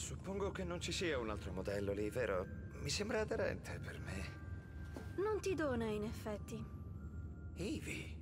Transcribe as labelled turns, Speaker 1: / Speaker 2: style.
Speaker 1: Suppongo che non ci sia un altro modello lì, vero? Mi sembra aderente per me.
Speaker 2: Non ti dona, in effetti.
Speaker 1: Ivy.